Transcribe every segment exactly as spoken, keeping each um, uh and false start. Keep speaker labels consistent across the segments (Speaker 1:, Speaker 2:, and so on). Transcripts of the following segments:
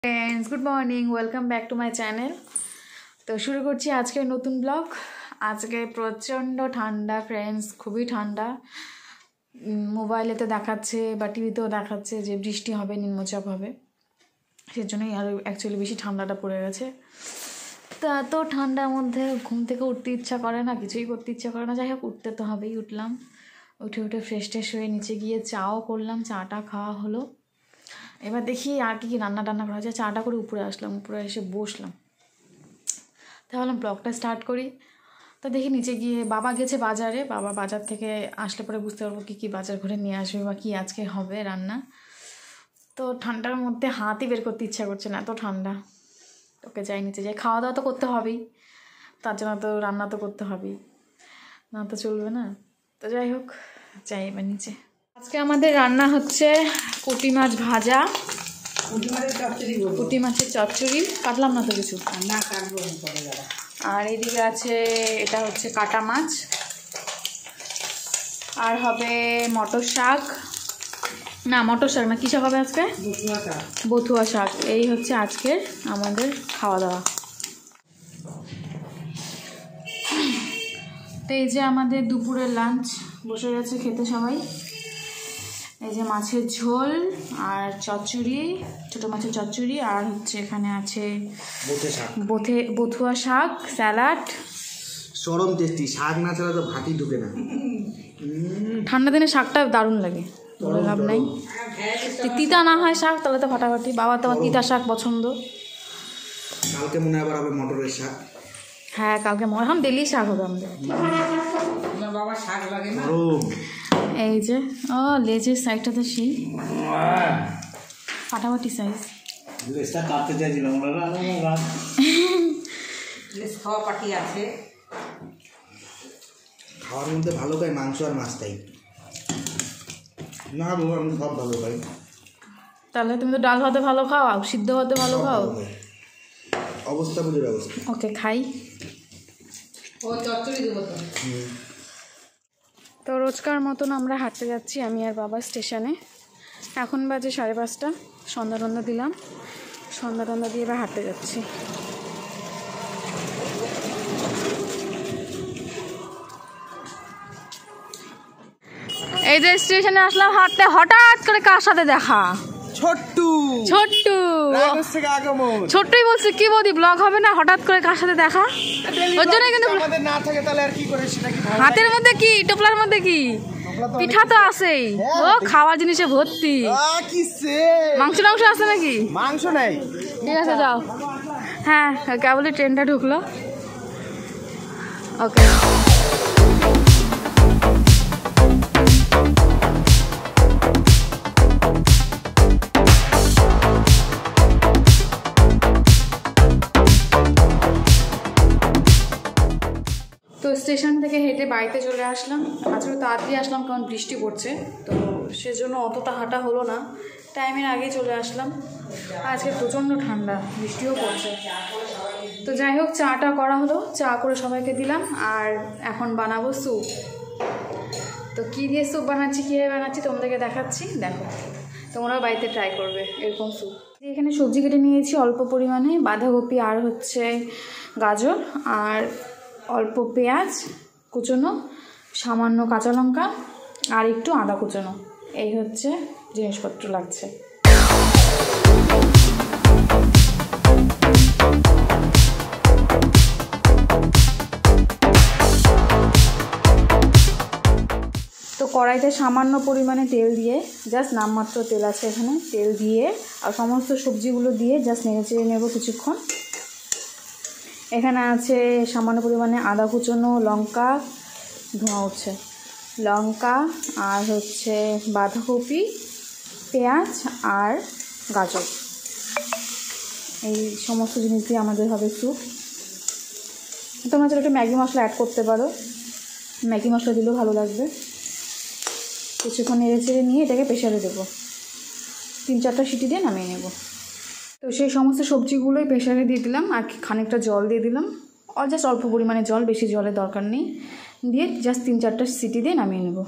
Speaker 1: Friends good morning welcome back to my channel. तो शुरू करছি আজকের নতুন ব্লগ। আজকে প্রচণ্ড ঠান্ডা ফ্রেন্ডস, খুবই ঠান্ডা। মোবাইলেতে দেখাচ্ছে বা টিভিতেও দেখাচ্ছে যে বৃষ্টি হবে, নিম্নচাপ হবে, সেজন্যই আরও অ্যাকচুয়ালি বেশি ঠান্ডাটা পড়ে গেছে। তো এত ঠান্ডার মধ্যে ঘুম থেকে উঠতে ইচ্ছা করে না, কিছুই করতে ইচ্ছা করে না। যাই হোক উঠতে তো হবেই। উঠলাম, উঠে উঠে ফ্রেশ ট্রেশ হয়ে নিচে গিয়ে চাও করলাম, চাটা খাওয়া হলো। এবার দেখি আর কি কী রান্না টান্না করা যায়। চাটা করে উপরে আসলাম, উপরে এসে বসলাম, তাহলে ব্লগটা স্টার্ট করি। তো দেখি নিচে গিয়ে বাবা গেছে বাজারে, বাবা বাজার থেকে আসলে পরে বুঝতে পারবো কী কী বাজার ঘুরে নিয়ে আসবে বা কী আজকে হবে রান্না। তো ঠান্ডার মধ্যে হাতই বের করতে ইচ্ছা করছে না, এত ঠান্ডা। ওকে যাই নিচে যাই, খাওয়া দাওয়া তো করতে হবেই, তার জন্য তো রান্না তো করতে হবেই, না তো চলবে না। তো যাই হোক যাই এবার নিচে। আজকে আমাদের রান্না হচ্ছে পুঁটি মাছ ভাজা, পুঁটি মাছের চচ্চড়ি। কাটলাম না তো কিছু, আর এদিকে আছে এটা হচ্ছে কাটা মাছ, আর হবে মটর শাক, না মটর শাক না, কী শাক হবে আজকে? বথুয়া শাক। এই হচ্ছে আজকের আমাদের খাওয়া দাওয়া। তো এই যে আমাদের দুপুরের লাঞ্চ বসে গেছে খেতে সবাই। এই যে মাছের ঝোল আর চচ্চড়ি, ছোটো মাছের চচ্চড়ি, আর হচ্ছে এখানে আছে বথে বথুয়া শাক, স্যালাড।
Speaker 2: চরম টেস্টি, শাক না ছাড়া তো ভাতই ঢুকে না।
Speaker 1: ঠান্ডা দিনে শাকটা দারুণ লাগে, বলে লাভ নাই। তিতা না হয় শাক তাহলে তো ফাটাফাটি। বাবা তো আমার তিতা শাক পছন্দ।
Speaker 2: কালকে মনে আবার হবে মটরের শাক।
Speaker 1: হ্যাঁ কালকে মনে হয় ডেলি শাক হবে আমাদের।
Speaker 2: বাবা শাক লাগে না।
Speaker 1: এই যে ও লেজের সাইডটা তো সেই ফাটাফাটি সাইজ।
Speaker 2: লেজটা কাটতে চাইছিলাম, লেজ খাওয়া পাটি আছে। খাওয়ার মধ্যে ভালো খাই মাংস আর মাছটাই না, বাবা আমি সব ভালো খাই।
Speaker 1: তাহলে তুমি তো ডাল ভাতে ভালো খাও, সিদ্ধ ভাতে ভালো খাও,
Speaker 2: অবস্থা বুঝে ব্যবস্থা।
Speaker 1: ওকে খাই।
Speaker 3: ও চচ্চড়ি দেবো তো।
Speaker 1: তো রোজকার মতন আমরা হাঁটতে যাচ্ছি, আমি আর বাবা স্টেশনে। এখন বাজে সাড়ে পাঁচটা। সন্ধ্যা টন্ধা দিলাম, সন্ধ্যা টন্ধা দিয়ে এবার হাঁটতে যাচ্ছি। এই যে স্টেশনে আসলাম হাঁটতে, হঠাৎ করে কার সাথে দেখা?
Speaker 2: ছোট্টু
Speaker 1: ছোট্টু ছোট্টুই বলছে কি বৌদি ব্লগ হবে না, হঠাৎ করে কার সাথে দেখা? ওর জন্য কিন্তু হাতের মধ্যে কি, টোপলার মধ্যে কি পিঠা তো আছেই, ও খাওয়ার জিনিসে ভর্তি। মাংস টাংস আছে নাকি?
Speaker 2: মাংস নাই।
Speaker 1: ঠিক আছে যাও। হ্যাঁ কেবলই ট্রেনটা ঢুকলো। ওকে তো স্টেশন থেকে হেঁটে বাড়িতে চলে আসলাম। আজকে তাড়াতাড়ি আসলাম কারণ বৃষ্টি পড়ছে, তো সেজন্য অতটা হাঁটা হলো না, টাইমের আগে চলে আসলাম। আজকে প্রচণ্ড ঠান্ডা, বৃষ্টিও পড়ছে। তো যাই হোক চাটা করা হলো, চা করে সবাইকে দিলাম। আর এখন বানাবো স্যুপ। তো কী দিয়ে স্যুপ বানাচ্ছি, কীভাবে বানাচ্ছি তোমাদেরকে দেখাচ্ছি, দেখো তোমরাও বাড়িতে ট্রাই করবে এরকম স্যুপ। এখানে সবজি কেটে নিয়েছি অল্প পরিমাণে, বাঁধাকপি আর হচ্ছে গাজর, আর অল্প পেঁয়াজ কুচোনো, সামান্য কাঁচা লঙ্কা আর একটু আদা কুচোনো। এই হচ্ছে জিনিসপত্র লাগছে। তো কড়াইতে সামান্য পরিমাণে তেল দিয়ে, জাস্ট নামমাত্র তেল আছে এখানে, তেল দিয়ে আর সমস্ত সবজিগুলো দিয়ে জাস্ট নেড়ে চেড়ে নেব কিছুক্ষণ। এখানে আছে সামান্য পরিমাণে আদা কুচোনো, লঙ্কা, ধোঁয়া উঠছে, লঙ্কা আর হচ্ছে বাঁধাকপি, পেঁয়াজ আর গাজর। এই সমস্ত জিনিস দিয়ে আমাদের হবে স্যুপ। তোমরা চাইলে একটু ম্যাগি মশলা অ্যাড করতে পারো, ম্যাগি মশলা দিলেও ভালো লাগবে। কিছুক্ষণ নেড়ে চেড়ে নিয়ে এটাকে প্রেশারে দেবো, তিন চারটা সিটি দিয়ে নামিয়ে নেব। তো সেই সমস্ত সবজিগুলোই প্রেশারে দিয়ে দিলাম, আর খানিকটা জল দিয়ে দিলাম, আর জাস্ট অল্প পরিমাণে জল, বেশি জলের দরকার নেই, দিয়ে জাস্ট তিন চারটা সিটি দিয়ে নামিয়ে নেব।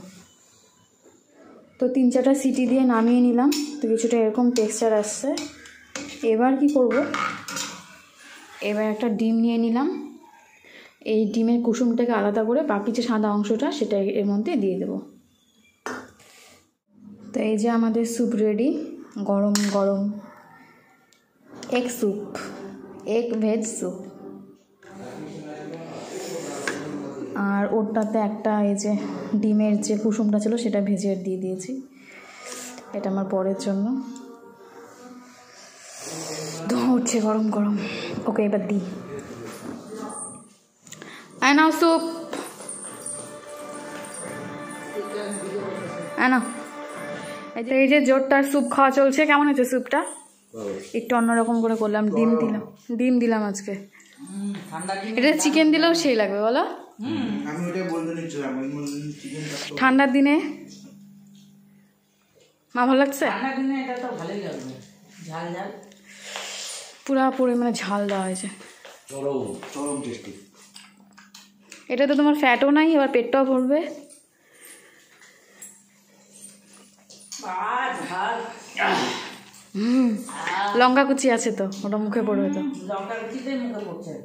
Speaker 1: তো তিন চারটা সিটি দিয়ে নামিয়ে নিলাম। তো কিছুটা এরকম টেক্সচার আসছে। এবার কি করব, এবার একটা ডিম নিয়ে নিলাম, এই ডিমের কুসুমটাকে আলাদা করে বাকি যে সাদা অংশটা সেটা এর মধ্যে দিয়ে দেব। তো এই যে আমাদের স্যুপ রেডি, গরম গরম egg soup, egg veg soup. আর ওটাতে একটা এই যে ডিমের যে কুসুমটা ছিল সেটা ভেজে দিয়ে দিয়েছি, এটা আমার পরের জন্য। ধোঁয়া উঠছে গরম গরম। ওকে এবার দিই, আয় নাও স্যুপ, আয় নাও। এই যে জোরটার স্যুপ খাওয়া চলছে। কেমন হয়েছে স্যুপটা? একটু অন্যরকম করে করলাম, ডিম দিলাম, ডিম দিলাম আজকে। এটা চিকেন দিলেও সেই লাগবে বলো। ঠান্ডার দিনে মা ভালো লাগছে, পুরা পরিমাণে ঝাল দেওয়া হয়েছে। এটা তো তোমার ফ্যাটও নাই, এবার পেটটাও ভরবে। হুম, লঙ্কা কুচি আছে তো, ওটা মুখে পড়বে তো।
Speaker 3: লঙ্কা কুচিতে মুখে পড়ছে।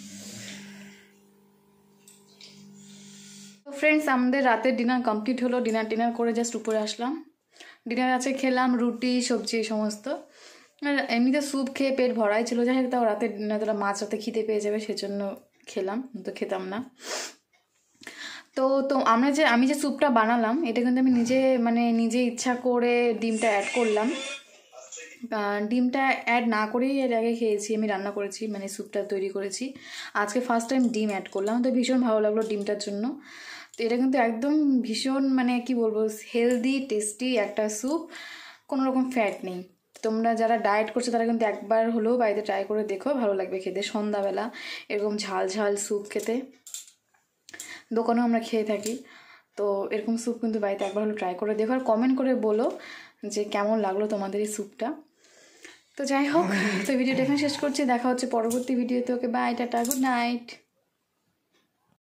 Speaker 1: তো ফ্রেন্ডস, আমাদের রাতের ডিনার কমপ্লিট হলো। ডিনার ডিনার করে জাস্ট উপরে আসলাম। ডিনার আছে খেলাম রুটি সবজি সমস্ত। এমনিতে স্যুপ খেয়ে পেট ভরাই ছিল, যাই হোক তাও রাতে ডিনার মাছ রাতে খিদে পেয়ে যাবে সেজন্য খেলাম, তো খেতাম না। তো তো আমরা যে আমি যে স্যুপটা বানালাম এটা কিন্তু আমি নিজে মানে নিজে ইচ্ছা করে ডিমটা অ্যাড করলাম। ডিমটা অ্যাড না করেই এর আগে খেয়েছি, আমি রান্না করেছি মানে স্যুপটা তৈরি করেছি। আজকে ফার্স্ট টাইম ডিম অ্যাড করলাম, তো ভীষণ ভালো লাগলো ডিমটার জন্য। তো এটা কিন্তু একদম ভীষণ মানে কি বলবো, হেলদি টেস্টি একটা স্যুপ, কোনো রকম ফ্যাট নেই। তোমরা যারা ডায়েট করছো তারা কিন্তু একবার হলেও বাড়িতে ট্রাই করে দেখো, ভালো লাগবে খেতে। সন্ধ্যাবেলা এরকম ঝাল ঝাল স্যুপ খেতে, দোকানেও আমরা খেয়ে থাকি, তো এরকম স্যুপ কিন্তু বাড়িতে একবার হলো ট্রাই করে দেখো, আর কমেন্ট করে বলো যে কেমন লাগলো তোমাদের এই স্যুপটা। তো যাই হোক, তো ভিডিওটা এখানে শেষ করছি, দেখা হচ্ছে পরবর্তী ভিডিওতে। Okay bye, tata, good night.